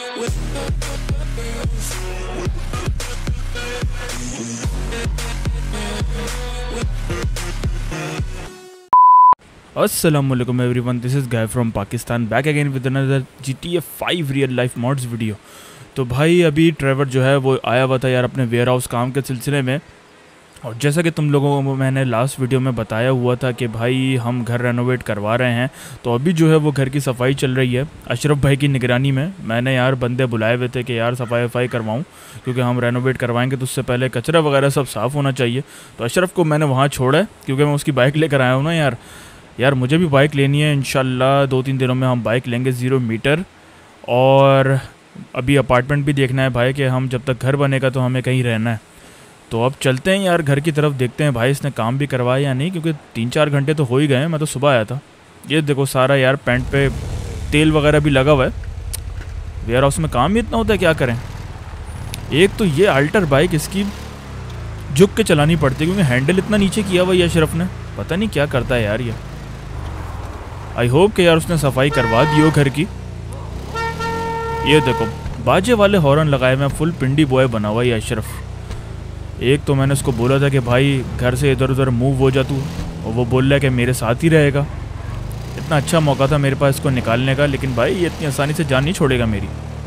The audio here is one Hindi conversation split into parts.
Assalamualaikum everyone, this is Guy from Pakistan back again with another GTA 5 real life mods video. तो भाई अभी ट्रेवर जो है वो आया हुआ था यार अपने वेयर हाउस काम के सिलसिले में, और जैसा कि तुम लोगों को मैंने लास्ट वीडियो में बताया हुआ था कि भाई हम घर रेनोवेट करवा रहे हैं। तो अभी जो है वो घर की सफाई चल रही है अशरफ भाई की निगरानी में। मैंने यार बंदे बुलाए हुए थे कि यार सफाई करवाऊँ, क्योंकि हम रेनोवेट करवाएंगे तो उससे पहले कचरा वगैरह सब साफ़ होना चाहिए। तो अशरफ को मैंने वहाँ छोड़ा है क्योंकि मैं उसकी बाइक लेकर आया हूँ ना यार मुझे भी बाइक लेनी है। इंशाल्लाह 2-3 दिनों में हम बाइक लेंगे 0 मीटर। और अभी अपार्टमेंट भी देखना है भाई कि हम जब तक घर बनेगा तो हमें कहीं रहना है। तो अब चलते हैं यार घर की तरफ, देखते हैं भाई इसने काम भी करवाया या नहीं, क्योंकि 3-4 घंटे तो हो ही गए। मैं तो सुबह आया था। ये देखो सारा यार पेंट पे तेल वगैरह भी लगा हुआ है। वेयर हाउस में काम ही इतना होता है, क्या करें। एक तो ये अल्टर बाइक इसकी झुक के चलानी पड़ती है क्योंकि हैंडल इतना नीचे किया हुआ है अशरफ ने, पता नहीं क्या करता है यार ये। आई होप कि यार उसने सफाई करवा दी हो घर की। ये देखो बाजे वाले हॉर्न लगाए हुए, फुल पिंडी बॉय बना हुआ है अशरफ। एक तो मैंने उसको बोला था कि भाई घर से इधर उधर मूव हो जा तू, और वो बोल रहा है कि मेरे साथ ही रहेगा। इतना अच्छा मौका था मेरे पास इसको निकालने का, लेकिन भाई ये इतनी आसानी से जान नहीं छोड़ेगा मेरी।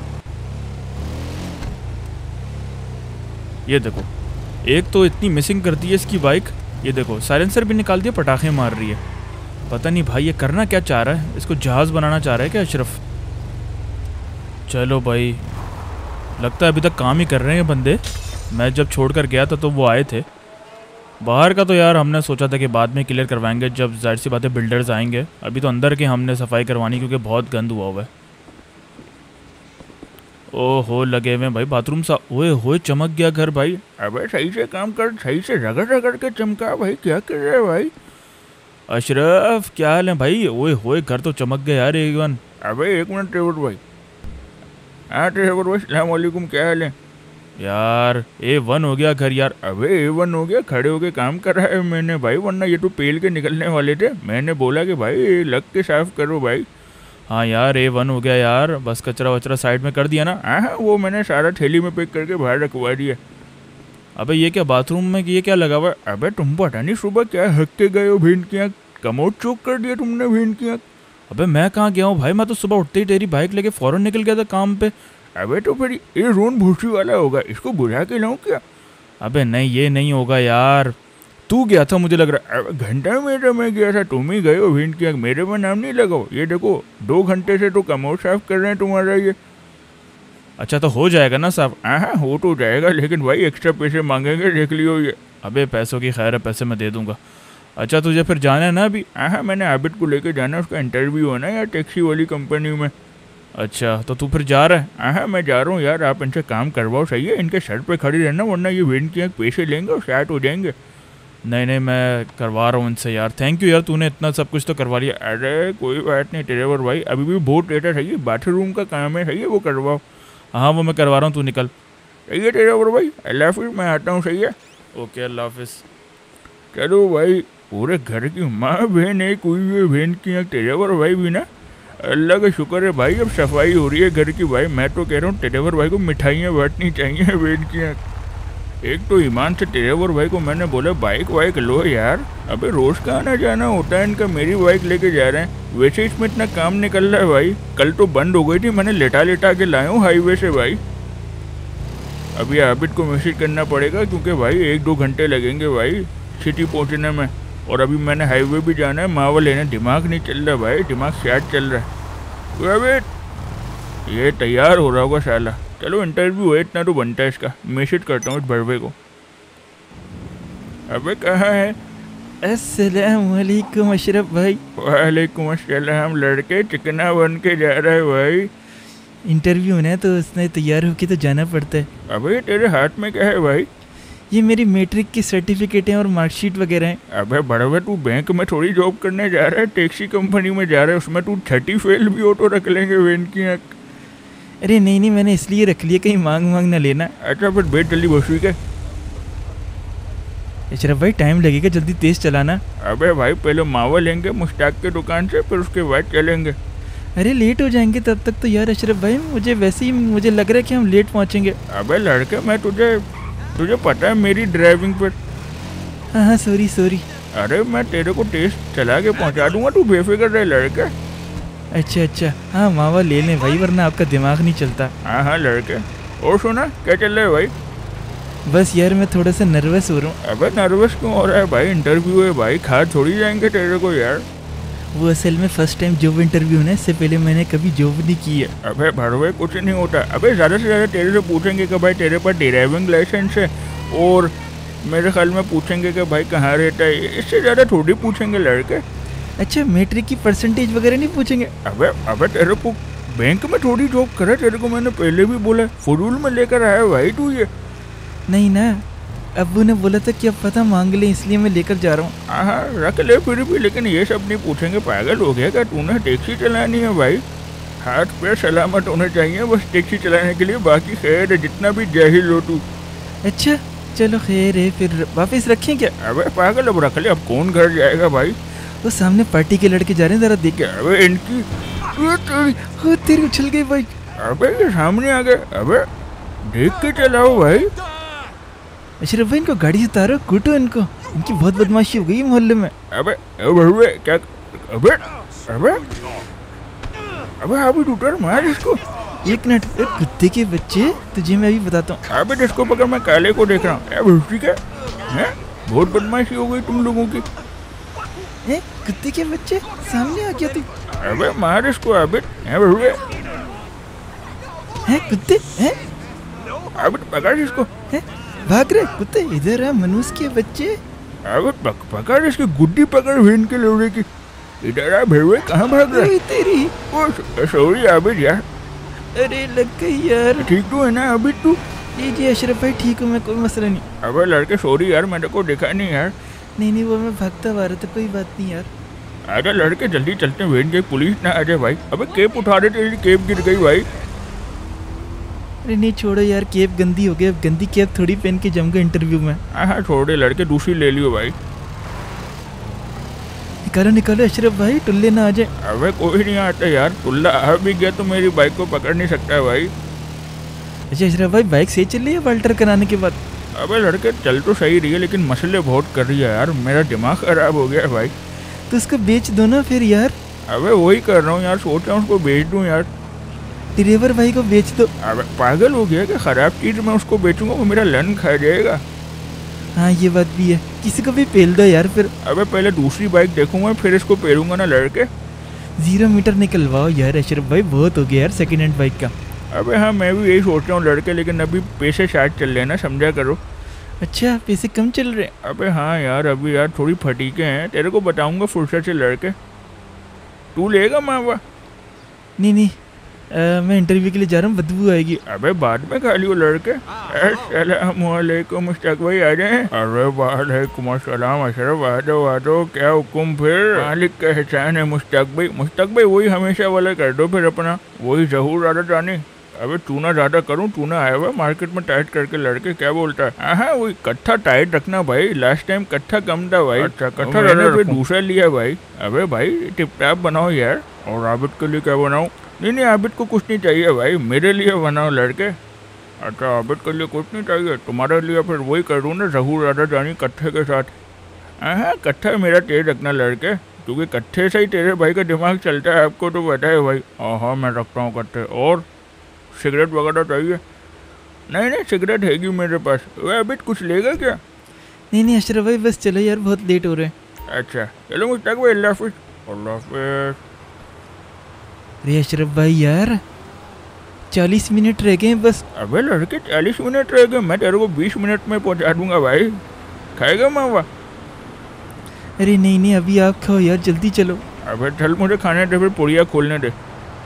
ये देखो एक तो इतनी मिसिंग करती है इसकी बाइक। ये देखो साइलेंसर भी निकाल दिया, पटाखे मार रही है। पता नहीं भाई ये करना क्या चाह रहा है, इसको जहाज़ बनाना चाह रहा है क्या अशरफ। चलो भाई लगता है अभी तक काम ही कर रहे हैं बंदे। मैं जब छोड़कर गया था तो वो आए थे। बाहर का तो यार हमने सोचा था कि बाद में क्लियर करवाएंगे जब जाहिर सी बात है बिल्डर्स आएंगे। अभी तो अंदर के हमने सफाई करवानी क्योंकि बहुत गंद हुआ है। ओहो लगे हुए भाई बाथरूम सा। ओए होए चमक गया घर भाई। अबे सही से काम कर, सही से रगड़ के चमका भाई, क्या कर रहे हैं भाई। अशरफ क्या हाल है भाई। ओए होए घर तो चमक गया यार एकदम। अबे एक मिनट ट्रेवर भाई। हाँ ट्रेवर भाई अस्सलाम वालेकुम, क्या हाल है यार। A1 हो गया घर यार। अबे A1 हो गया, खड़े होके काम कर रहा है मैंने भाई, वरना ये तो पेल के निकलने वाले थे। मैंने बोला कि भाई लग के साफ करो भाई। हाँ यार A1 हो गया यार, बस कचरा वचरा साइड में कर दिया ना। हाँ वो मैंने सारा थैली में पैक करके बाहर रखवा दिया। अबे ये क्या बाथरूम में ये क्या लगा हुआ है। अबे तुम पता नहीं सुबह क्या हक के गए हो, भेंट की आँख कमोड चौक कर दिया तुमने भेंट की आँख। अबे मैं कहाँ गया हूँ भाई, मैं तो सुबह उठते ही तेरी बाइक लेके फ़ौरन निकल गया था काम पे। अबे तो फिर ये रोन भूसी वाला होगा, इसको बुला के लाऊं क्या। अबे नहीं ये नहीं होगा यार, तू गया था मुझे लग रहा है। घंटा मेरा मैं गया था, तुम ही गए हो भेंट की आँख, मेरे में नाम नहीं लगाओ। ये देखो 2 घंटे से तो कमोड साफ कर रहे हैं तुम्हारा ये। अच्छा तो हो जाएगा ना साहब। हाँ हो तो जाएगा, लेकिन भाई एक्स्ट्रा पैसे मांगेंगे, देख लियो ये। अबे पैसों की खैर है, पैसे मैं दे दूंगा। अच्छा तुझे फिर जाना है ना अभी। हाँ मैंने आबिद को लेके जाना, उसका इंटरव्यू है ना यार टैक्सी वाली कंपनी में। अच्छा तो तू फिर जा रहा है। हाँ मैं जा रहा हूँ यार, आप इनसे काम करवाओ सही है, इनके सर पे खड़ी रहना, वरना ये भेंट की आँख पैसे लेंगे और शायद हो जाएंगे। नहीं मैं करवा रहा हूँ इनसे यार। थैंक यू यार, तूने इतना सब कुछ तो करवा लिया। अरे कोई बात नहीं ड्राइवर भाई, अभी भी बहुत लेटर सही है, बाथरूम का काम है सही है, वो करवाओ। हाँ वो मैं करवा रहा हूँ, तू निकल। सही है ड्राइवर भाई, अल्लाह हाफिज़, मैं आता हूँ सही है। ओके अल्लाह हाफिज़। चलो भाई पूरे घर की माँ बहन एक हुई है भेंट की आँख, ड्राइवर भाई भी ना। अल्लाह का शुक्र है भाई, अब सफाई हो रही है घर की भाई। मैं तो कह रहा हूँ ड्राइवर भाई को मिठाइयाँ बांटनी चाहिए भेंट की आँख। एक तो ईमान से ड्राइवर भाई को मैंने बोला बाइक वाइक लो यार, अबे रोज़ का आना जाना होता है इनका, मेरी बाइक लेके जा रहे हैं। वैसे इसमें इतना काम निकल रहा है भाई, कल तो बंद हो गई थी, मैंने लेटा के लाया हूँ हाईवे से भाई। अभी आबिद को मैसेज करना पड़ेगा क्योंकि भाई 1-2 घंटे लगेंगे भाई सिटी पहुँचने में, और अभी मैंने हाईवे भी जाना है मावा लेने। दिमाग नहीं चल रहा भाई, दिमाग शायद चल रहा है। अबे ये तैयार हो रहा होगा साला। चलो इंटरव्यू है, इतना तो बनता है इसका। मैसेज करता हूँ इस बड़वे को। अबे कहाँ है। अस्सलाम वालेकुम अशरफ भाई। वालेकुम अस्सलाम। लड़के चिकना बन के जा रहा है भाई। इंटरव्यू है तो उसने तैयार होके तो जाना पड़ता है। अबे तेरे हाथ में क्या है भाई। ये मेरी मैट्रिक की सर्टिफिकेट हैं और मार्कशीट वगैरह हैं। अबे बड़वे तू बैंक में थोड़ी जॉब करने जा रहा है, टैक्सी कंपनी में जा रहा है, उसमें तू 30 फेल भी हो तो रख लेंगे वेन की आँख। अरे नहीं मैंने इसलिए रख लिया कहीं मांग ना लेना। अच्छा फिर बैठ जल्दी बसवी के। अशरफ भाई टाइम लगेगा, जल्दी तेज चलाना। अबे भाई पहले मावा लेंगे मुश्ताक के दुकान से, फिर उसके बाद चलेंगे। अरे लेट हो जाएंगे तब तक तो यार अशरफ भाई, मुझे लग रहा है कि हम लेट पहुंचेंगे। अबे लड़के, मैं तुझे पता है मेरी ड्राइविंग पर। हाँ सॉरी। अरे मैं तेरे को टेस्ट चला के पहुंचा दूंगा, तू बेफिक्र रहे लड़के। अच्छा, हाँ मावा ले लें भाई, वरना आपका दिमाग नहीं चलता। हाँ लड़के। और सुना, क्या चल रहा है भाई? बस यार मैं थोड़ा सा नर्वस हो रहा हूँ। अबे नर्वस क्यों हो रहा है भाई? इंटरव्यू है भाई, खा थोड़ी जाएंगे तेरे को यार। वो असल में फर्स्ट टाइम जॉब इंटरव्यू है, इससे पहले मैंने कभी जॉब नहीं की है। अबे भरवे कुछ नहीं होता। अबे ज़्यादा से ज़्यादा तेरे से पूछेंगे कि भाई तेरे पास ड्राइविंग लाइसेंस है, और मेरे ख्याल में पूछेंगे कि भाई कहाँ रहता है, इससे ज़्यादा थोड़ी पूछेंगे लड़के। अच्छा, मैट्रिक की परसेंटेज वगैरह नहीं पूछेंगे? अबे तेरे को बैंक में थोड़ी जॉब करे, तेरे को मैंने पहले भी बोला, फुरूल में लेकर आया भाई तू ये। नहीं ना, अब्बू ने बोला था कि अब पता मांग ले, इसलिए मैं लेकर जा रहा हूँ। हाँ रख ले फिर भी, लेकिन ये सब नहीं पूछेंगे। पागल हो गया क्या? तूने टैक्सी चलानी है भाई, हाथ पैर सलामत होने चाहिए बस टैक्सी चलाने के लिए, बाकी खैर है, जितना भी जाहिल हो तू। अच्छा चलो खैर है, फिर वापस रखें क्या? अबे पागल, अब रख ले, अब कौन घर जाएगा भाई? वो सामने पार्टी के लड़के जा रहे हैं, जरा देख के। अबे इनकी तेरी उछल गई बाइक। अबे ये सामने आ गए, अबे देख के चलाओ भाई। अशरफ भाई इनको गाड़ी से उतारो, कूटो इनको, इनकी बहुत बदमाशी हो गई मोहल्ले में। अबे क्या? अबे अभी उतर, मार इसको। एक मिनट, कुत्ते के बच्चे, तुझे मैं अभी बताता हूँ। अबे जिसको पकड़, मैं काले को देख रहा हूँ। ठीक है, बहुत बदमाशी हो गई तुम लोगों की। कुत्ते के बच्चे, सामने आ गया तू। अबे मार इसको। अबे कुत्ते हैं, अबे पकड़ इसको। भाग रहे कुत्ते, इधर आ मनुष्य के बच्चे। अबे पकड़ इसकी गुड्डी, पकड़ भेन के लोड़े की। इधर आ भेड़वे, कहाँ भाग रहा है? तेरी सॉरी आबिद यार। अरे लग गई यार। ठीक तो है ना आबिद तू? जी अशरफ भाई ठीक हूँ मैं, कोई मसला नहीं। अबे लड़के सॉरी यार, मैंने को देखा नहीं यार। नहीं वो मैं भागता हुआ रहा था, कोई बात नहीं यार। अरे लड़के जल्दी चलते हैं, के पुलिस ना आ जाए भाई। अबे केप उठा रहे, तेरी केप गिर गई भाई। अरे नहीं छोड़ो यार, केप गंदी हो गई, अब गंदी केप थोड़ी पहन के जम गए इंटरव्यू में। हाँ छोड़े लड़के, दूसरी ले लियो भाई। निकालो अशरफ भाई, टुल्ले ना आ जाए। अबे कोई नहीं आता यार, टुल्ला आ भी गया तो मेरी बाइक को पकड़ नहीं सकता है भाई। अच्छा अशरफ भाई, बाइक सही चल रही है वाल्टर कराने के बाद? अबे लड़के चल तो सही रही है, लेकिन मसले बहुत कर रही है यार, मेरा दिमाग खराब हो गया है भाई। तो उसको बेच दो ना फिर यार। अबे वही कर रहा हूँ यार, सोच रहा हूँ उसको बेच दूँ यार। ड्राइवर भाई को बेच दो। अबे पागल हो गया कि खराब चीज़ मैं उसको बेचूंगा, वो मेरा लन खा जाएगा। हाँ ये बात भी है, किसी को भी पेल दो यार फिर। अबे पहले दूसरी बाइक देखूंगा, फिर इसको पेलूंगा ना लड़के। 0 मीटर निकलवाओ यार अशरफ भाई, बहुत हो गया यार सेकेंड हैंड बाइक का। अबे हाँ मैं भी यही सोच रहा हूँ लड़के, लेकिन अभी पैसे शायद चल रहे ना, समझा करो। अच्छा पैसे कम चल रहे? अबे हाँ यार, अभी यार थोड़ी फटीके हैं, तेरे को बताऊंगा फुर्सत से लड़के। तू लेगा मावा? नहीं मैं इंटरव्यू के लिए जा रहा हूँ, बदबू आएगी। अबे बाद में खा लियो लड़के। अस्सलामुअलैकुम मुश्ताक भाई, आ जाए। अरे वालेकुम अस्सलाम अशरफ, आ जाओ, क्या हुक्म फिर? मालिक का एहसान है मुश्ताक भाई वही हमेशा वाला कर दो फिर अपना, वही जहूर आदत आने। अबे चूना ज़्यादा करूँ, चूना आया हुआ मार्केट में टाइट करके लड़के, क्या बोलता है? हाँ वही कट्ठा टाइट रखना भाई, लास्ट टाइम कट्ठा कम था भाई। अच्छा कट्ठा रहने पे दूसरा लिया भाई। अबे भाई टिप टाप बनाओ यार। और आबिद के लिए क्या बनाऊँ? नहीं आबिद को कुछ नहीं चाहिए भाई, मेरे लिए बनाओ लड़के। अच्छा आबिद के लिए कुछ नहीं चाहिए, तुम्हारे लिए फिर वही कर दूँ ना, जहूर आदत जानी कट्ठे के साथ। हाँ कट्ठा मेरा तेज रखना लड़के, क्योंकि कट्ठे से ही तेरे भाई का दिमाग चलता है, आपको तो पता है भाई। हाँ मैं रखता हूँ कट्ठे। और सिगरेट वगैरह चाहिए? नहीं सिगरेट हैगी मेरे पास। वह अभी कुछ लेगा क्या? नहीं अशरफ भाई बस चलो यार, बहुत लेट हो रहे हैं। अच्छा चलो मुश्ताक भाई, अल्लाह हाफिज़। अल्लाह हाफिज़। अरे अशरफ भाई यार 40 मिनट रह गए बस। अबे लड़के 40 मिनट रह गए, मैं तेरे को 20 मिनट में पहुंचा दूंगा भाई। खाएगा मावा? अरे नहीं अभी आप खाओ यार, जल्दी चलो। अबे चल मुझे खाने दे, फिर पुड़िया खोलने दे।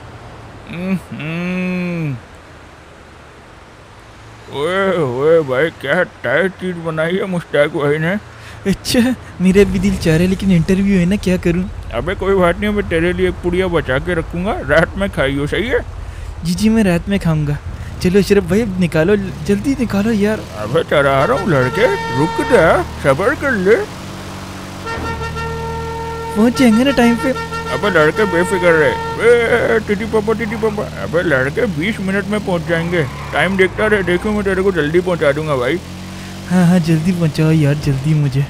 ओए भाई क्या टाइट चीज बनाई है मुश्ताक भाई ने। अच्छा मेरा भी दिल चाह रहा है, लेकिन इंटरव्यू है ना, क्या करूं? अबे कोई बात नहीं, मैं तेरे लिए एक पुड़िया बचा के रखूंगा, रात में खाइयो, सही है? जी मैं रात में खाऊंगा। चलो अशरफ भाई निकालो, जल्दी निकालो यार। अबे चला रहा हूँ लड़के, रुक जा, सब्र कर ले। पहुंच जाएंगे ना टाइम पे। अबे लड़के बेफिक्र रहे, टीटी पापा। अबे लड़के 20 मिनट में पहुंच जाएंगे, टाइम देखता रहे, देखो मैं तेरे को जल्दी पहुंचा दूंगा भाई। हाँ हाँ जल्दी पहुंचाओ यार, जल्दी मुझे।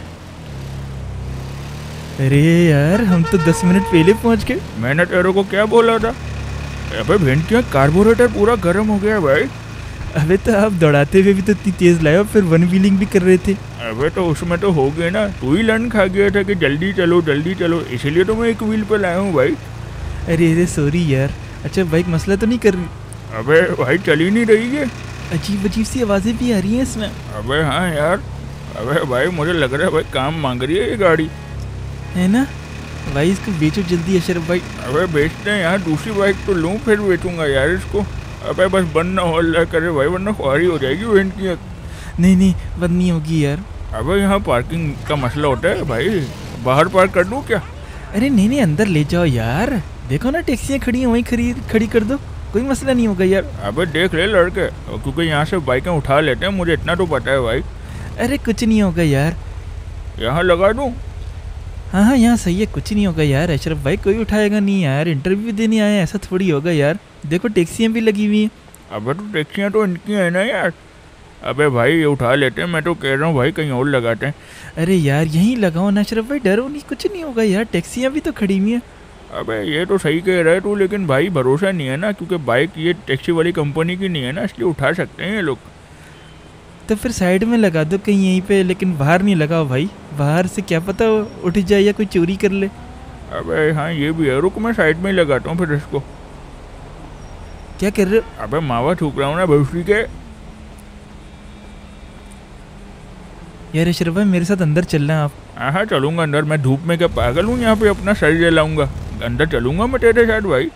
अरे यार हम तो 10 मिनट पहले पहुंच गए। मैंने तेरे को क्या बोला था? अबे भेंटिया कार्बोरेटर पूरा गर्म हो गया भाई। अबे तो आप दौड़ाते हुए भी तो इतनी तेज लाए, फिर वन व्हीलिंग भी कर रहे थे। अबे तो उसमें तो हो गए ना, तू ही लन खा गया था कि जल्दी चलो, इसीलिए तो मैं एक व्हील पे लाया हूँ भाई। अरे सॉरी यार। अच्छा बाइक मसला तो नहीं कर रही? अबे भाई चल ही नहीं रही है, अजीब अजीब सी आवाज़ें भी आ रही हैं इसमें। अबे हाँ यार, अबे भाई मुझे लग रहा है भाई काम मांग रही है ये गाड़ी, है ना भाई? इसको बेचो जल्दी अशरफ भाई। अबे बेचते हैं यार, दूसरी बाइक तो लूँ फिर बेचूंगा यार इसको। अबे बस बंद ना हो अल्लाह करे भाई, वरना ख्वारी हो जाएगी वेंट की। नहीं बंद नहीं होगी यार। अबे यहाँ पार्किंग का मसला होता है भाई, बाहर पार्क कर दूँ क्या? अरे नहीं अंदर ले जाओ यार, देखो ना टैक्सियाँ खड़ी हैं, वहीं खड़ी कर दो, कोई मसला नहीं होगा यार। अबे देख ले लड़के, क्योंकि यहाँ से बाइकें उठा लेते हैं, मुझे इतना तो पता है भाई। अरे कुछ नहीं होगा यार। यहाँ लगा दूँ? हाँ यहाँ सही है, कुछ नहीं होगा यार अशरफ भाई, कोई उठाएगा नहीं यार, इंटरव्यू देने आए ऐसा थोड़ी होगा यार। देखो टैक्सियाँ भी लगी हुई हैं। अबे तो टैक्सियाँ तो इनकी है ना यार। अबे भाई ये उठा लेते हैं, मैं तो कह रहा हूँ भाई कहीं और लगाते हैं। अरे यार यहीं लगाओ ना अशरफ भाई, डरो नहीं, कुछ नहीं होगा यार, टैक्सियाँ भी तो खड़ी हुई हैं। अबे ये तो सही कह रहा है तू, लेकिन भाई भरोसा नहीं है ना, क्योंकि बाइक ये टैक्सी वाली कंपनी की नहीं है ना, इसलिए उठा सकते हैं ये लोग। तो फिर साइड में लगा दो कहीं यहीं पे, लेकिन बाहर नहीं लगाओ भाई, बाहर से क्या पता उठ जाए या कोई चोरी कर ले। अबे हाँ ये भी है, रुक मैं साइड में ही लगाता हूँ फिर इसको। क्या कर रहे हो? अबे मावा थूक रहा हूँ ना भविष्य के। यार अशरफ भाई मेरे साथ अंदर चलना है आप। हाँ चलूंगा अंदर, मैं धूप में क्या पागल हूँ यहाँ पे अपना शरीर जलाऊंगा, अंदर चलूंगा मैं तेरे साथ भाई।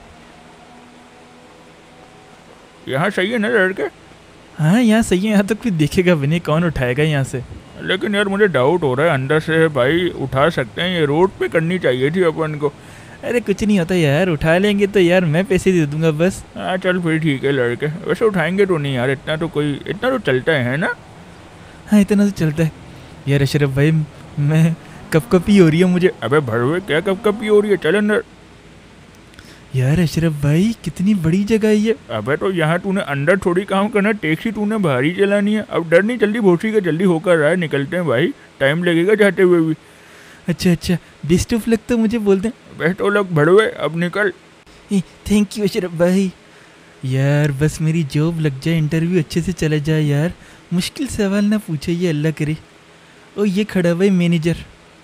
यहाँ सही है ना लड़के? हाँ यहाँ सही है, यहाँ तक कोई देखेगा भी नहीं, कौन उठाएगा यहाँ से। लेकिन यार मुझे डाउट हो रहा है, अंदर से भाई उठा सकते हैं, ये रोड पे करनी चाहिए थी अपन को। अरे कुछ नहीं होता यार, उठा लेंगे तो यार मैं पैसे दे दूंगा बस। हाँ चल फिर ठीक है लड़के, वैसे उठाएंगे तो नहीं यार, इतना तो चलता है ना? हाँ इतना तो चलता है यार अशरफ भाई, मैं कपकपी हो रही है मुझे। अबे भड़वे क्या कपकपी हो रही है, चल अंदर। यार अशरफ भाई कितनी बड़ी जगह है ये। अबे तो यहाँ तूने अंदर थोड़ी काम करना, टैक्सी तूने बाहर ही चलानी है। अब डर नहीं, जल्दी भोसी का जल्दी होकर रहा है, निकलते हैं भाई, टाइम लगेगा जाते हुए भी। अच्छा बेस्ट ऑफ लक तो मुझे बोल दें। बेस्ट ऑफ लक भड़वे, अब निकल। थैंक यू अशरफ भाई। यार बस मेरी जॉब लग जाए, इंटरव्यू अच्छे से चला जाए यार, मुश्किल सवाल ना पूछे ये, अल्लाह करे। ओ ये खड़ा भाई मैनेजर।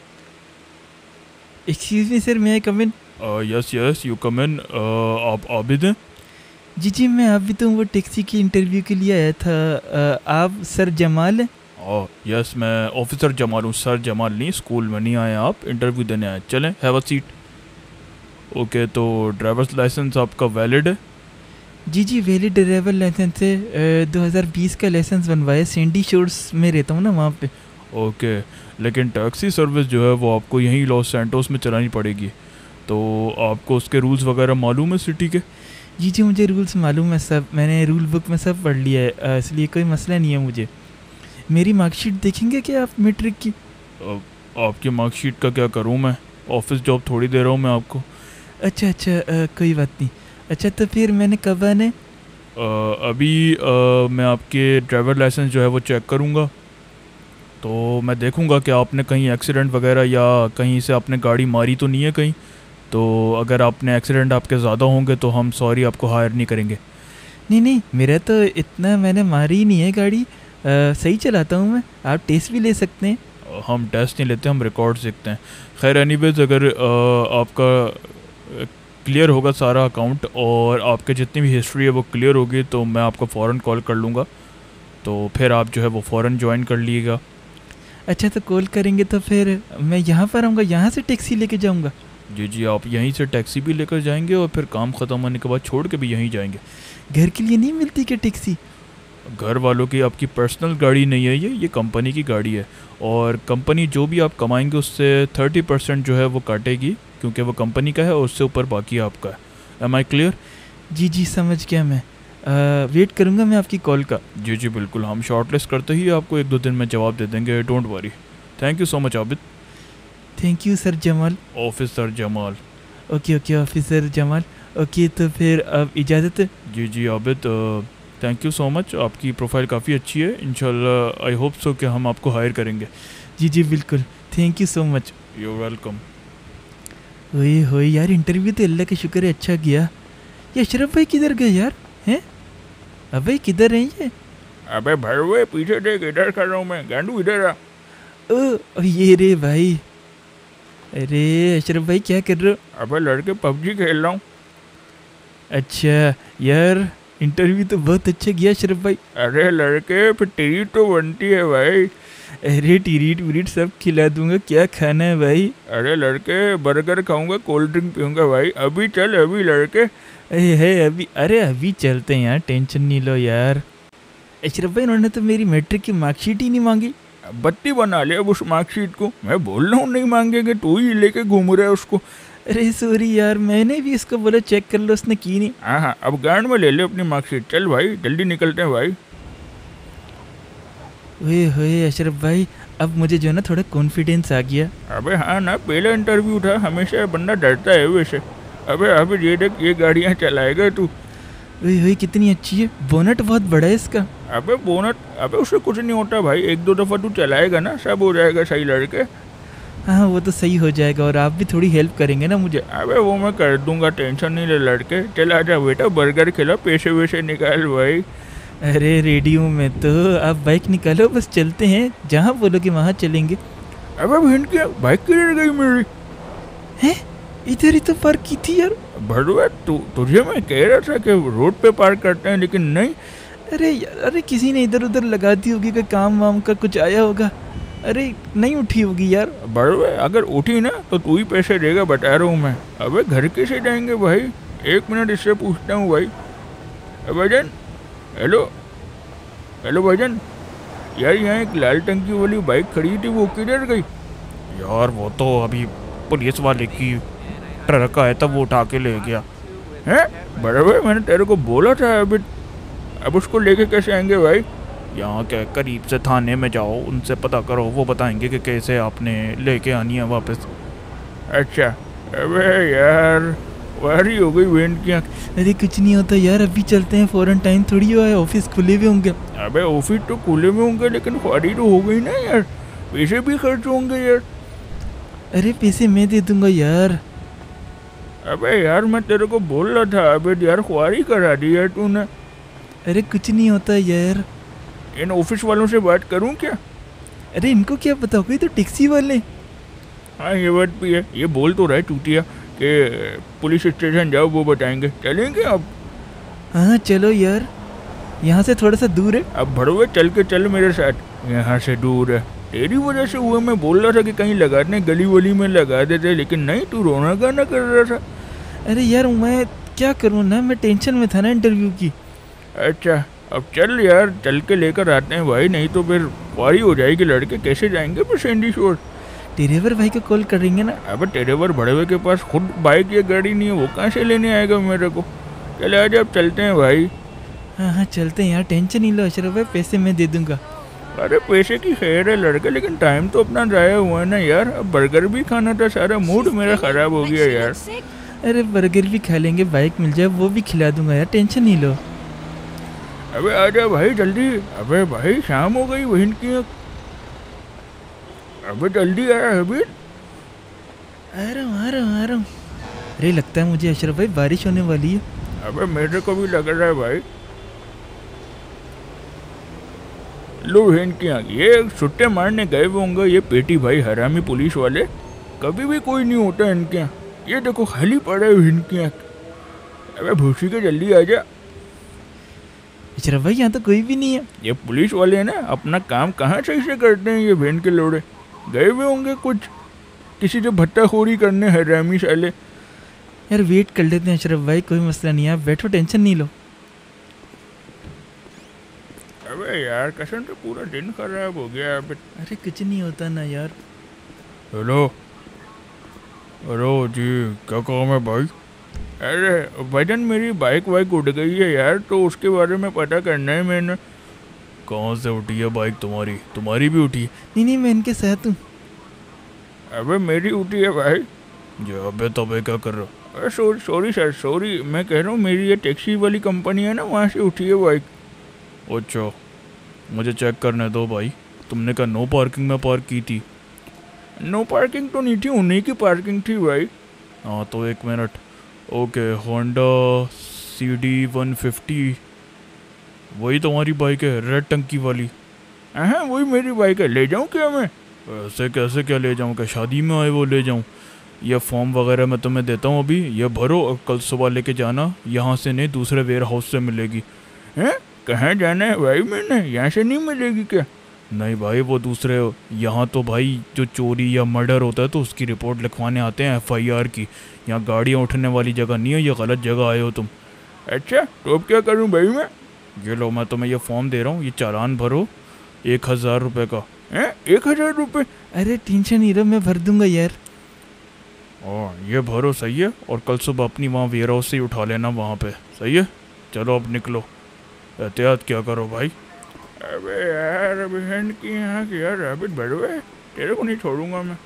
एक्सक्यूज मी सर, मैं आई कम इन? यस यू कम इन। आप आबिद हैं? जी मैं आबिद हूँ, वो टैक्सी की इंटरव्यू के लिए आया था। आप सर जमाल हैं? यस मैं ऑफिसर जमाल हूँ, सर जमाल नहीं, स्कूल में नहीं आए आप, इंटरव्यू देने आए। चलें, हैव अ सीट। ओके तो ड्राइवर्स लाइसेंस आपका वैलिड है? जी वैलिड ड्राइवर लाइसेंस है, 2020 का लाइसेंस बनवाया, सैंडी शोर्स में रहता हूँ ना वहाँ पे। ओके लेकिन टैक्सी सर्विस जो है वो आपको यहीं लॉस सैंटोस में चलानी पड़ेगी, तो आपको उसके रूल्स वगैरह मालूम है सिटी के? जी मुझे रूल्स मालूम है सब, मैंने रूल बुक में सब पढ़ लिया है, इसलिए कोई मसला नहीं है मुझे। मेरी मार्कशीट देखेंगे क्या आप मैट्रिक की? आपकी मार्कशीट का क्या करूँ मैं, ऑफिस जॉब थोड़ी दे रहा हूँ मैं आपको। अच्छा कोई बात नहीं। अच्छा तो फिर मैंने कब आना है? अभी मैं आपके ड्राइवर लाइसेंस जो है वो चेक करूँगा, तो मैं देखूँगा कि आपने कहीं एक्सीडेंट वगैरह या कहीं से आपने गाड़ी मारी तो नहीं है कहीं, तो अगर आपने एक्सीडेंट आपके ज़्यादा होंगे तो हम सॉरी आपको हायर नहीं करेंगे। नहीं मेरा तो इतना मैंने मारी ही नहीं है गाड़ी, सही चलाता हूँ मैं, आप टेस्ट भी ले सकते हैं। हम टेस्ट नहीं लेते, हम रिकॉर्ड्स देखते हैं। खैर एनीवेज, अगर आपका क्लियर होगा सारा अकाउंट और आपके जितनी भी हिस्ट्री है वो क्लियर होगी, तो मैं आपको फ़ौरन कॉल कर लूँगा, तो फिर आप जो है वो फ़ौरन ज्वाइन कर लीजिएगा। अच्छा तो कॉल करेंगे तो फिर मैं यहाँ पर आऊँगा, यहाँ से टैक्सी लेके जाऊँगा? जी आप यहीं से टैक्सी भी लेकर जाएंगे और फिर काम ख़त्म होने के बाद छोड़ के भी यहीं जाएंगे। घर के लिए नहीं मिलती क्या टैक्सी? घर वालों की आपकी पर्सनल गाड़ी नहीं है ये कंपनी की गाड़ी है, और कंपनी जो भी आप कमाएंगे उससे 30% जो है वो काटेगी, क्योंकि वो कंपनी का है, और उससे ऊपर बाकी आपका है। M I clear? जी समझ गया मैं, वेट करूँगा मैं आपकी कॉल का। जी बिल्कुल, हम शॉर्टलिस्ट करते ही आपको 1-2 दिन में जवाब दे देंगे, don't worry. Thank you so much Abid. Thank you sir Jamal. Officer Jamal. Okay okay officer Jamal. Okay तो फिर अब इजाज़त है। जी जी Abid, thank you so much, आपकी प्रोफाइल काफ़ी अच्छी है, इंशाल्लाह आई होप सो कि हम आपको हायर करेंगे। जी जी बिल्कुल, thank you so much. You welcome. ओए होए यार, इंटरव्यू तो अल्लाह का शुक्र है अच्छा गया। ये अशरफ भाई किधर गए यार? हैं अबे किधर हैं ये? अबे भड़वे पीछे देख, इधर कर रहा हूँ मैं, गांडू इधर आ। ओ ये रे भाई। अरे अशरफ भाई क्या कर रहे हो? अबे लड़के पबजी खेल रहा हूँ। अच्छा यार, इंटरव्यू तो बहुत अच्छा गया अशरफ भाई। अरे लड़के फिर टीरी तो बनती है भाई। अरे टीरीट वीरीट सब खिला दूंगा, क्या खाना है भाई? अरे लड़के बर्गर खाऊंगा, कोल्ड ड्रिंक पीऊंगा भाई। अभी चल अभी लड़के। अरे है अभी, अरे अभी चलते हैं यार, टेंशन नहीं लो यार। अशरफ भाई उन्होंने तो मेरी मैट्रिक की मार्कशीट ही नहीं मांगी। बत्ती बना ले अब उस मार्कशीट को। मैं बोल रहा हूँ नहीं मांगेंगे, तू ही लेके घूम रहा है उसको। अरे सॉरी यार, मैंने भी इसको बोला चेक कर लो, उसने की नहीं। हाँ हाँ, अब गांड में ले ले अपनी मार्कशीट। चल भाई जल्दी निकलते हैं भाई। ओए होए अशरफ भाई, अब मुझे जो है ना थोड़ा कॉन्फिडेंस आ गया। अबे हाँ ना, पहला इंटरव्यू था, हमेशा बंदा डरता है वैसे। अबे अभी ये देख, ये गाड़ियाँ चलाएगा तू। ओए होए कितनी अच्छी है, बोनट बहुत बड़ा है इसका। अबे बोनट, अबे उससे कुछ नहीं होता भाई, एक दो दफ़ा तू चलाएगा ना सब हो जाएगा सही लड़के। हाँ वो तो सही हो जाएगा, और आप भी थोड़ी हेल्प करेंगे ना मुझे। अबे वो मैं कर दूंगा, टेंशन नहीं ले लड़के। चल आजा बेटा, बर्गर खिला, पैसे वैसे निकाल भाई। अरे रेडी हूँ मैं तो, आप बाइक निकालो, बस चलते हैं, जहाँ बोलोगे वहाँ चलेंगे। अबे बहन की बाइक किधर गई मेरी? हैं इधर ही तो पार्क की थी यार। भड़ुआ तुझे मैं कह रहा था कि रोड पे पार्क करते हैं, लेकिन नहीं। अरे यार, अरे किसी ने इधर उधर लगा दी होगी, कोई काम वाम का कुछ आया होगा। अरे नहीं उठी होगी यार। भड़ुआ अगर उठी ना तो तू ही पैसे देगा, बता रहा हूँ मैं। अबे घर कैसे जाएंगे भाई? 1 मिनट इससे पूछता हूँ भाई। भाईजान, हेलो हेलो भाईजान, यार यहाँ एक लाल टंकी वाली बाइक खड़ी थी, वो किधर गई? यार वो तो अभी पुलिस वाले की ट्रक आया था, वो उठा के ले गया। हैं बड़े भाई, मैंने तेरे को बोला था अभी। अब उसको लेके कैसे आएंगे भाई? यहाँ के करीब से थाने में जाओ, उनसे पता करो, वो बताएंगे कि कैसे आपने लेके आनी है वापस। अच्छा। अबे यार वारी हो गई बहन की। अरे कुछ नहीं होता यार, अभी चलते हैं, फौरन टाइम थोड़ी हुआ है, ऑफिस खुले हुए होंगे। अबे ऑफिस तो खुले में होंगे, लेकिन वारी तो हो गई ना यार, पैसे भी खर्च होंगे यार। अरे पैसे मैं दे दूंगा यार। अबे यार मैं तेरे को बोल रहा था, अबे यार ख्वारी करा दी यार तूने। अरे कुछ नहीं होता यार। इन ऑफिस वालों से बात करूं क्या? अरे इनको क्या पता, कोई तो टैक्सी वाले। हाँ ये बात भी है, ये बोल तो रहा है चूतिया कि पुलिस स्टेशन जाओ, वो बताएंगे। चलेंगे अब? हाँ चलो यार, यहाँ से थोड़ा सा दूर है। अब भड़वे चल के चल मेरे साथ, यहाँ से दूर है। तेरी वजह से हुआ, मैं बोल रहा था कि कहीं लगाने गली वली में लगा देते, लेकिन नहीं, तू रोना गाना कर रहा था। अरे यार मैं क्या करूँ ना, मैं टेंशन में था ना इंटरव्यू की। अच्छा अब चल यार, चल के लेकर आते हैं भाई, नहीं तो फिर वारी हो जाएगी। लड़के कैसे जाएंगे फिर सैंडी शोर? ड्राइवर भाई को कॉल करेंगे ना। अब ड्राइवर भड़वे के पास खुद बाइक या गाड़ी नहीं है, वो कहाँ से लेने आएगा मेरे को? चल आज अब चलते हैं भाई। हाँ हाँ चलते हैं यार, टेंशन नहीं लो अशरफ भाई, पैसे मैं दे दूंगा। अरे पैसे की खैर है लड़के, लेकिन टाइम तो अपना जाया हुआ है ना यार। अब बर्गर भी खाना था, सारा मूड मेरा ख़राब हो गया यार। अरे बर्गर भी खा लेंगे, बाइक मिल जाए वो भी खिला दूंगा यार, टेंशन नहीं लो। अबे आजा भाई जल्दी। अबे भाई शाम हो गई बहन की। अबे जल्दी आया अभी। आ रहा हूँ। अरे लगता है मुझे अशरफ भाई बारिश होने वाली है। अबे मेरे को भी लग रहा है भाई। लो बहन की आँख, ये छुट्टे मारने गए हुए होंगे ये पेटी भाई, हरामी पुलिस वाले। कभी भी कोई नहीं होता इनके यहाँ। ये देखो खाली पड़ा है बहन की आँख। अबे भूसी के जल्दी आ जा। अशरफ भाई यहाँ तो कोई भी नहीं है। ये पुलिस वाले हैं ना, अपना काम कहाँ सही से करते हैं ये बहन के लोड़े। गए हुए होंगे कुछ किसी से भट्टाखोरी करने, हरामी साले। यार वेट कर लेते हैं अशरफ भाई, कोई मसला नहीं है, आप बैठो, टेंशन नहीं लो। अबे यार कसम से पूरा दिन खराब हो गया। अबे अरे कुछ नहीं होता ना यार। हेलो हेलो जी, क्या काम है भाई? अरे भाईजान मेरी बाइक वाइक उड़ गई है यार, तो उसके बारे में पता करना है मैंने। कहाँ से उठी है बाइक तुम्हारी? तुम्हारी भी उठी है? नहीं मैं इनके साथ हूँ। अबे मेरी उठी है भाई। ये अबे तबे क्या कर रहा? सॉरी सर, सॉरी, मैं कह रहा हूँ मेरी ये टैक्सी वाली कंपनी है ना, वहाँ से उठी है बाइक। अच्छा, मुझे चेक करने दो भाई। तुमने कहा नो पार्किंग में पार्क की थी? नो पार्किंग तो नहीं थी, उन्हीं की पार्किंग थी भाई। हाँ तो 1 मिनट। ओके, होंडा CD 150 वही तुम्हारी बाइक है, रेड टंकी वाली? हाँ वही मेरी बाइक है, ले जाऊँ क्या मैं? ऐसे कैसे क्या ले जाऊँ? क्या शादी में आए वो ले जाऊँ? ये फॉर्म वगैरह मैं तुम्हें देता हूँ अभी, ये भरो और कल सुबह लेके जाना। यहाँ से नहीं, दूसरे वेयर हाउस से मिलेगी। हैं? कहाँ जाना है भाई मैंने? यहाँ से नहीं मिलेगी क्या? नहीं भाई, वो दूसरे, यहाँ तो भाई जो चोरी या मर्डर होता है तो उसकी रिपोर्ट लिखवाने आते हैं, FIR की। यहाँ गाड़ियाँ उठने वाली जगह नहीं है, ये गलत जगह आए हो तुम। अच्छा, तो अब क्या करूँ भाई मैं? ये लो, मैं तुम्हें ये फॉर्म दे रहा हूँ, ये चालान भरो 1000 रुपये का। हैं? 1000 रुपये? अरे टेंशन नहीं लो, मैं भर दूंगा यार। ये भरो, सही है। और कल सुबह अपनी वहाँ वेयर हाउस से ही उठा लेना वहाँ पे, सही है? चलो अब निकलो, एहतियात क्या करो भाई। अबे यार, बहन की यहाँ की यार रैबिट बड़वे, तेरे को नहीं छोड़ूंगा मैं।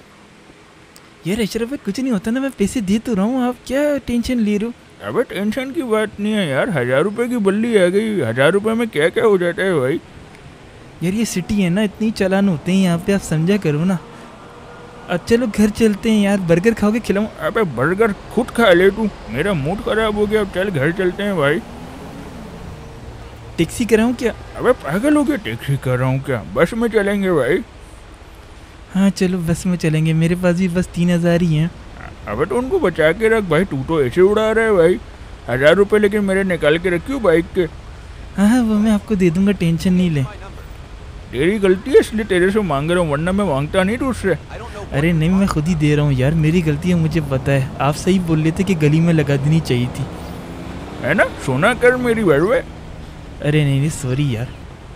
यार अशरफ भाई कुछ नहीं होता ना, मैं पैसे दे तो रहा हूँ, आप क्या टेंशन ले रहे हो? अबे टेंशन की बात नहीं है यार, 1000 रुपये की बल्ली आ गई। 1000 रुपये में क्या क्या हो जाता है भाई। यार ये सिटी है ना, इतनी चालान होते हैं यहाँ पे, आप समझा करो ना। अब चलो घर चलते हैं यार, बर्गर खाओगे खिलाऊं? अबे बर्गर खुद खा ले तू, मेरा मूड खराब हो गया। अब चल घर चलते हैं भाई। टैक्सी कराऊं क्या? अबे पागल हो गया, टैक्सी कर रहा हूँ क्या? बस में चलेंगे भाई। हाँ चलो बस में चलेंगे, मेरे पास भी बस 3000 ही हैं। अबे तो उनको बचा के रख भाई, तू तो ऐसे उड़ा रहा है भाई। 1000 रुपये लेकिन मेरे निकाल के रखियो बाइक के। हाँ हाँ वो मैं आपको दे दूंगा, टेंशन नहीं ले। तेरी गलती है इसलिए तेरे से मांग रहा हूँ, वरना मैं मांगता नहीं तुझसे। अरे नहीं, मैं खुद ही दे रहा हूँ यार, मेरी गलती है, मुझे पता है। आप सही बोल रहे थे कि गली में लगा देनी चाहिए थी, है ना? सोना कर मेरी बड़वे। अरे नहीं नहीं सॉरी यार।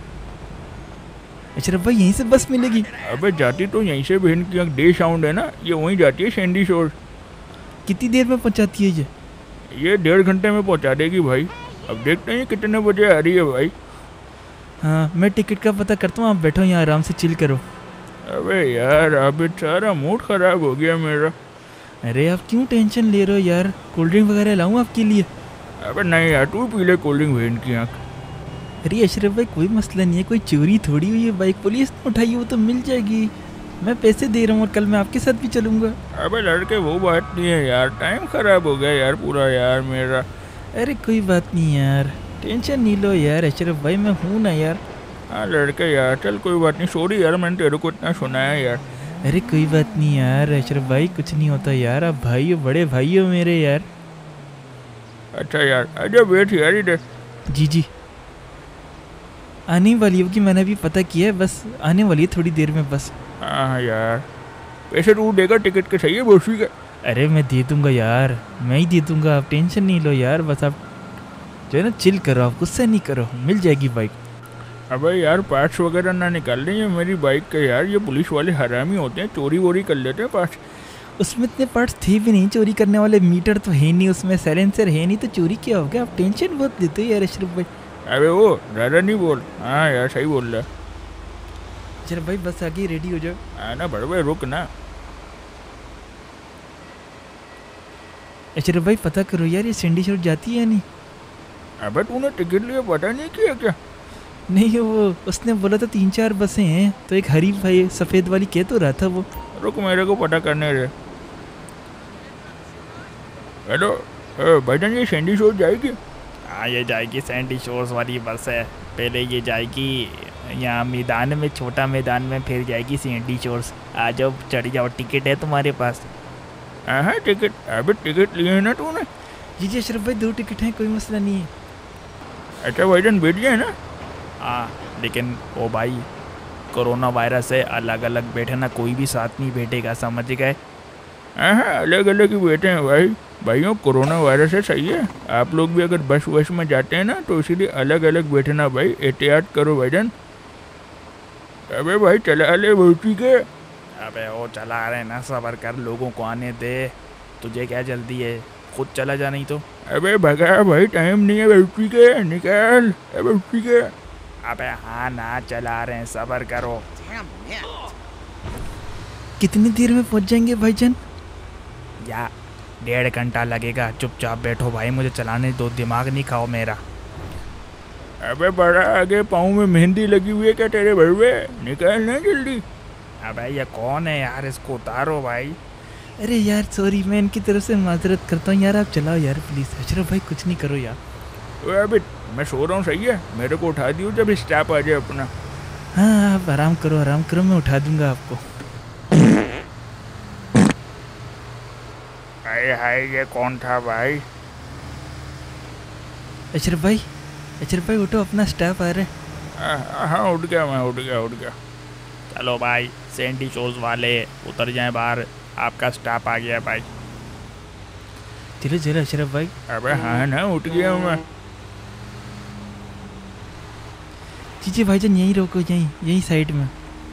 अशरफ भाई यहीं से बस मिलेगी? अबे जाती तो यहीं से, बहन की डे साउंड है ना, ये वहीं जाती है, सैंडी शोर। कितनी देर में पहुँचाती है ये? ये 1.5 घंटे में पहुंचा देगी भाई। अब देखते हैं कितने बजे आ रही है भाई। हाँ मैं टिकट का पता करता हूँ, आप बैठो यहाँ आराम से चिल करो। अबे यार अभी सारा मूड खराब हो गया मेरा। अरे आप क्यों टेंशन ले रहे हो यार, कोल्ड ड्रिंक वगैरह लाऊं आपके लिए? अबे नहीं यार, तू पी ले कोल्ड ड्रिंक, बहन की आँख। अरे अशरफ भाई कोई मसला नहीं है, कोई चोरी थोड़ी हुई है, बाइक पुलिस ने उठाई है, वो तो मिल जाएगी। मैं पैसे दे रहा हूँ और कल मैं आपके साथ भी चलूँगा। अबे लड़के वो बात नहीं है यार, टाइम खराब हो गया यार पूरा यार मेरा। अरे कोई बात नहीं यार, टेंशन नहीं लो यार अशरफ भाई, मैं हूँ ना यार। हाँ लड़के यार, चल कोई बात नहीं, सॉरी यार मैंने तेरे को इतना सुनाया यार। अरे कोई बात नहीं यार अशरफ भाई, कुछ नहीं होता यार, आप भाई हो, बड़े भाई हो मेरे यार। अच्छा यार, आजा बैठ यार इधर। जी जी, आने वाली होगी, मैंने भी पता किया है, बस आने वाली है थोड़ी देर में बस। हाँ यार, पैसे तू देगा टिकट के, सही है बोसी का? अरे मैं दे दूंगा यार, मैं ही दे दूंगा, आप टेंशन नहीं लो यार, बस आप जो है ना चिल करो, आप गुस्सा नहीं करो, मिल जाएगी बाइक। अबे यार पार्ट्स वगैरह ना निकाल रही है मेरी बाइक के यार, ये पुलिस वाले हरामी होते हैं, चोरी वोरी कर लेते हैं पार्ट्स। उसमें इतने पार्ट्स थे भी नहीं चोरी करने वाले, मीटर तो है नहीं उसमें, साइलेंसर है नहीं, तो चोरी क्या हो गया? आप टेंशन बहुत देते हो यार अशरफ भाई। अबे वो ज़्यादा नहीं बोल। हाँ यार सही बोल रहा है। अशरफ भाई बस आगे रेडी हो जाओ। आना बड़े रुक ना। अशरफ भाई पता करो यार, ये सैंडी शोर जाती है या नहीं? अबे तूने टिकट लिया पता नहीं किया क्या? नहीं वो उसने बोला था 3-4 बसें हैं, तो एक हरी भाई सफ़ेद वाली कह तो रहा था वो। रुक मेरे को पता करने दे। हेलो भाईजान, ये सैंडी शोर जाएगी? हाँ ये जाएगी, सैंडी शोर्स वाली बस है। पहले ये जाएगी यहाँ मैदान में, छोटा मैदान में, फिर जाएगी सैंडी शोर्स। आ जाओ चढ़ जाओ, टिकट है तुम्हारे पास? हाँ टिकट, अबे टिकट लिए है ना तूने? जी जी अशरफ भाई 2 टिकट हैं, कोई मसला नहीं है। अच्छा भाईजान बैठ गए ना? हाँ लेकिन ओ भाई, कोरोना वायरस है, अलग अलग बैठे ना, कोई भी साथ नहीं बैठेगा, समझ गए? हाँ अलग अलग ही बैठे हैं भाई। भाइयों कोरोना वायरस है, सही है। आप लोग भी अगर बस वस में जाते हैं ना तो इसीलिए अलग अलग बैठना भाई, एहतियात करो भाईजान। अबे भाई चला ले बहुत के। अबे वो चला रहे ना, सबर कर, लोगों को आने दे, तुझे क्या जल्दी है, खुद चला जा नहीं तो। अबे भगा भाई, टाइम नहीं है बैठी के, निकाल बैठी के। अबे हाँ ना, चला रहे हैं, सबर करो। कितनी देर में पहुंच जाएंगे भाईजान? या 1.5 घंटा लगेगा, चुपचाप बैठो भाई, मुझे चलाने दो, दिमाग नहीं खाओ मेरा। अबे बड़ा आगे पाँव में मेहंदी लगी हुई है क्या तेरे भड़वे, निकालना जल्दी। अबे ये कौन है यार, इसको उतारो भाई। अरे यार सॉरी, मैं इनकी तरफ से माजरत करता हूँ यार, आप चलाओ यार प्लीज़। अशरफ भाई कुछ नहीं करो यार। ओए अबे मैं सो रहा हूँ, सही है, मेरे को उठा दियो जब स्टाफ आ जाए अपना। हाँ आप आराम करो, मैं उठा दूंगा आपको। हाय हाय, ये कौन था भाई? अशरफ भाई उठो, अपना स्टाफ आ रहा है। हाँ उठ गया, मैं उठ गया। चलो भाई, सैंडी शोज वाले उतर जाएं बाहर, आपका स्टाफ आ गया भाई। चलो अशरफ भाई। अबे हाँ ना, उठ गया मैं। जी भाईजान यहीं रोको, यहीं साइड में।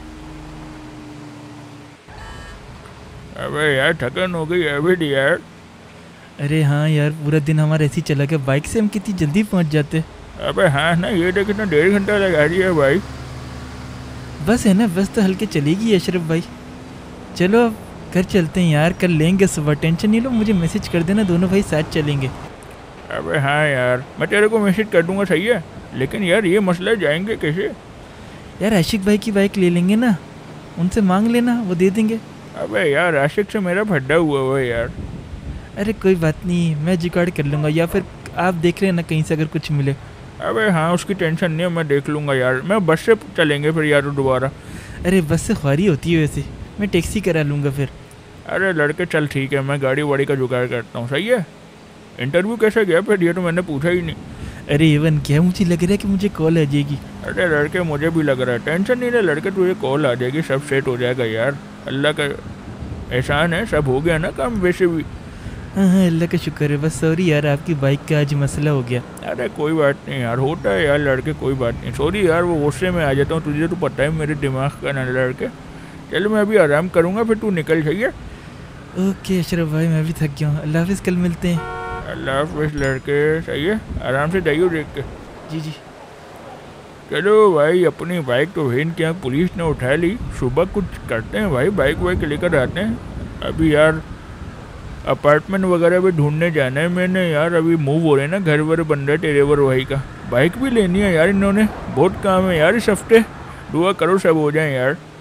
अबे यार थकन हो गई अभी यार। अरे हाँ यार, पूरा दिन हमारा ऐसे ही चला गया, बाइक से हम कितनी जल्दी पहुंच जाते। अबे हाँ ना, ये देख कितना 1.5 घंटा लगा दिया है भाई। बस है ना, बस तो हल्के चलेगी अशरफ भाई। चलो अब घर चलते हैं यार, कर लेंगे सुबह, टेंशन नहीं लो, मुझे मैसेज कर देना, दोनों भाई साथ चलेंगे। अबे हाँ यार, मैं तेरे को मैसेज कर दूंगा, सही है, लेकिन यार ये मसला जाएंगे कैसे? यार आशिक भाई की बाइक ले लेंगे ना, उनसे मांग लेना, वो दे देंगे। अबे यार आशिक से मेरा फड्डा हुआ है यार। अरे कोई बात नहीं, मैं जुगाड़ कर लूँगा, या फिर आप देख रहे हैं ना कहीं से अगर कुछ मिले। अबे हाँ उसकी टेंशन नहीं है, मैं देख लूँगा यार। मैं बस से चलेंगे फिर यार दोबारा। अरे बस से ख्वारी होती है वैसे, मैं टैक्सी करा लूँगा फिर। अरे लड़के चल ठीक है, मैं गाड़ी वाड़ी का जुगाड़ करता हूँ, सही है। इंटरव्यू कैसे गया फिर, ये तो मैंने पूछा ही नहीं। अरे एवन क्या, मुझे लग रहा है कि मुझे कॉल आ जाएगी। अरे लड़के मुझे भी लग रहा है, टेंशन नहीं ले लड़के, तुझे कॉल आ जाएगी, सब सेट हो जाएगा यार। अल्लाह का एहसान है, सब हो गया ना काम वैसे भी। हाँ अल्लाह का शुक्र है। बस सॉरी यार, आपकी बाइक का आज मसला हो गया। अरे कोई बात नहीं यार, होता है यार लड़के, कोई बात नहीं। सॉरी यार, वो गुस्से में आ जाता हूँ, तुझे तो पता है मेरे दिमाग का ना लड़के। चलो मैं अभी आराम करूँगा, फिर तू निकल, सही है। ओके अशरफ भाई, मैं भी थक गया हूँ, अल्लाह हाफिज़, कल मिलते हैं। अल्लाह हाफिज़ लड़के, सही है, आराम से जाइयो देख के। जी। चलो भाई, अपनी बाइक तो वेन के यहाँ पुलिस ने उठा ली, सुबह कुछ करते हैं भाई, बाइक वाइक लेकर आते हैं। अभी यार अपार्टमेंट वगैरह भी ढूंढने जाना है मैंने यार, अभी मूव हो रहे हैं ना, घर वर बन रहा है टेरेवर भाई का। बाइक भी लेनी है यार, इन्होंने बहुत काम है यार इस हफ्ते, दुआ करो सब हो जाए यार।